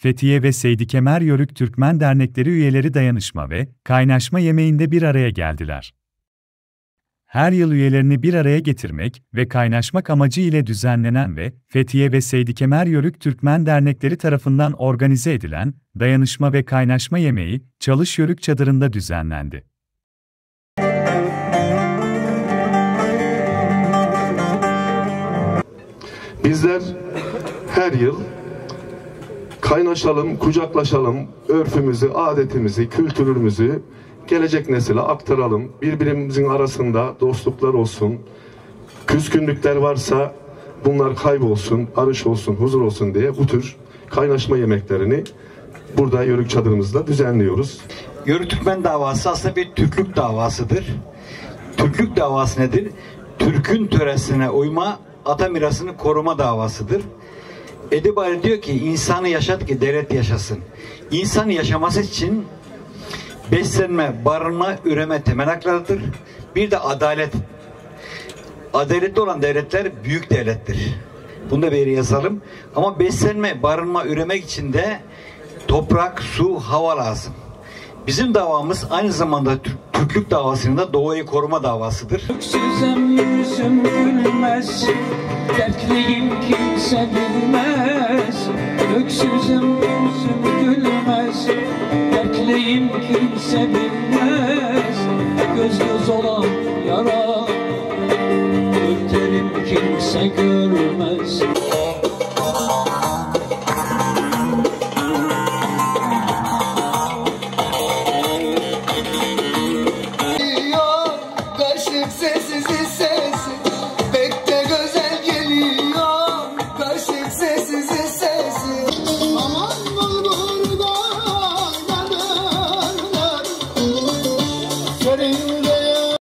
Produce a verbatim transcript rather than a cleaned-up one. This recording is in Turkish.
Fethiye ve Seydi Kemer Yörük Türkmen Dernekleri üyeleri dayanışma ve kaynaşma yemeğinde bir araya geldiler. Her yıl üyelerini bir araya getirmek ve kaynaşmak amacı ile düzenlenen ve Fethiye ve Seydi Kemer Yörük Türkmen Dernekleri tarafından organize edilen dayanışma ve kaynaşma yemeği, Çalış Yörük Çadırı'nda düzenlendi. Bizler her yıl kaynaşalım, kucaklaşalım, örfümüzü, adetimizi, kültürümüzü gelecek nesile aktaralım. Birbirimizin arasında dostluklar olsun, küskünlükler varsa bunlar kaybolsun, barış olsun, huzur olsun diye bu tür kaynaşma yemeklerini burada Yörük Çadırımızda düzenliyoruz. Yörük Türkmen davası aslında bir Türklük davasıdır. Türklük davası nedir? Türk'ün töresine uyma, ata mirasını koruma davasıdır. Edebali diyor ki insanı yaşat ki devlet yaşasın. İnsanı yaşaması için beslenme, barınma, üreme temel haklarıdır. Bir de adalet. Adaletli olan devletler büyük devlettir. Bunu da bir yere yazalım. Ama beslenme, barınma, üremek için de toprak, su, hava lazım. Bizim davamız aynı zamanda Türklük davasının da doğayı koruma davasıdır. Öksüzüm yüzüm gülmez, dertliyim kimse bilmez. Öksüzüm yüzüm gülmez, dertliyim kimse bilmez. Göz göz olan yara, ürterim kimse görmez. Getting